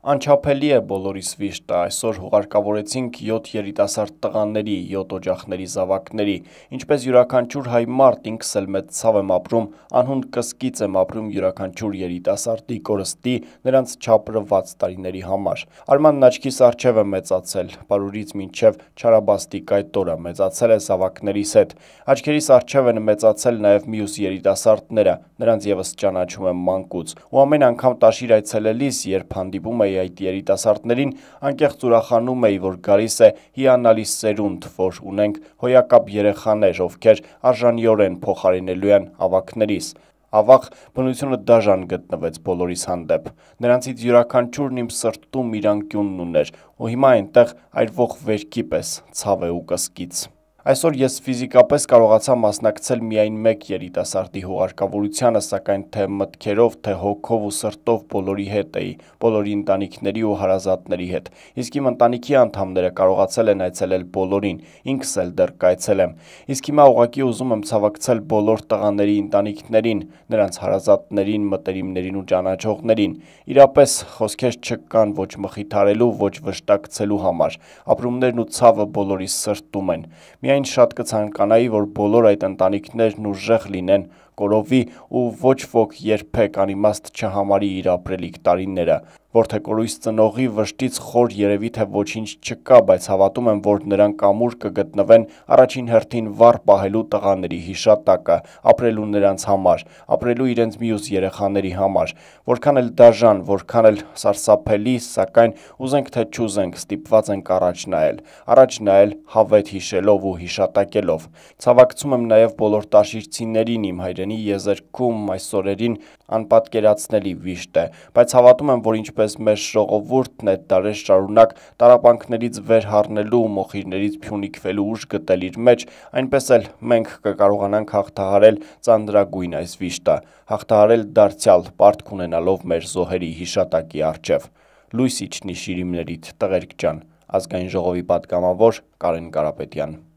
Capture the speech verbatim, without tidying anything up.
Անչափելի է բոլորիս վիշտը, այսօր հուղարկավորեցինք յոթ երիտասարդ տղաների, յոթ օջախների զավակների, ինչպես յուրաքանչյուր հայ մարդ ինքս էլ մեծ ցավ եմ ապրում, անհուն կսկիծ եմ ապրում յուրաքանչյուր երիտասարդի կորստի, նրանց չապրված տարիների համար։ Արմանն աչքիս առջև է մեծացել, Պարուրից մինչև Չարաբաստիկ այդ օրը, մեծացել է զավակներիս հետ, աչքերիս առջև են մեծացել նաև մյուս երիտասարդները, նրանց ևս ճանաչում եմ մանկուց, ու ամեն անգամ տաշիր այցելելիս, երբ հանդիպում էի այդ երիտասարդներին, անկեղծ ուրախանում էի, որ գալիս է հիանալի սերունդ, որ ունենք հոյակապ երեխաներ, ովքեր արժանիորեն փոխարինելու են ավագներիս։ Ավաղ բնությունը դաժան գտնվեց բոլորիս հանդեպ, նրանցից յուրաքանչյուրն իմ սրտում իր անկյունն ուներ, ու հիմա այնտեղ այրվող վերքի պես ցավ է ու կսկիծ։ Այսօր ես ֆիզիկապես կարողացա մասնակցել միայն մեկ երիտասարդի հուղարկավորությանը, սակայն թե մտքերով, թե հոգով ու սրտով բոլորի հետ էի, բոլորի ընտանիքների ու հարազատների հետ, իսկ իմ ընտանիքի անդամները կարողացել են այցելել բոլորին, ինքս էլ դեռ կայցելեմ, իսկ հիմա ուղղակի ուզում եմ ցավակցել բոլոր տղաների ընտանիքներին, նրանց հարազատներին, մտերիմներին ու ճանաչողներին, իրապես խոսքեր չկան ոչ մխիթարելու, ոչ վշտակցելու համար, ապրումներն ու ցավը բոլորիս սրտում են, միայն շատ կցանկանայի, որ բոլոր այդ ընտանիքներն ուժեղ լինեն, կորովի ու ոչ ոք երբեք անիմաստ չհամարի իր ապրելիք տարիները, որ թե կորույս ծնողի վշտից խոր երևի թե ոչինչ չկա, բայց հավատում եմ, որ նրանք ամուր կգտնվեն առաջին հերթին վառ պահելու տղաների հիշատակը, ապրելու նրանց համար, ապրելու իրենց մյուս երեխաների համար, որքան էլ դաժան, որքան էլ սարսափելի, սակայն ուզենք թե չուզենք, ստիպված ենք առաջ նայել, առաջ նայել հավետ հիշելով ու հիշատակելով։ Ցավակցում եմ նաև բոլոր տաշիրցիներին, իմ հայրենի եզերքում այս օրերին անպատկերացնելի վիշտ է, բայց հավատում եմ, որ ինչպես մեր ժողովուրդն է դարեր շարունակ տառապանքներից վեր հառնելու ու մոխիրներից փյունիկվելու ուժ գտել իր մեջ, այնպես էլ մենք կկարողանանք հաղթահարել ծանրագույն այս վիշտը, հաղթահարել դարձյալ պարտք ունենալով մեր զոհերի հիշատակի առջև։ Լույս իջնի շիրիմներիդ, տղերք ջան, Ազգային ժողովի պատգամավոր Կարեն Կարապետյան։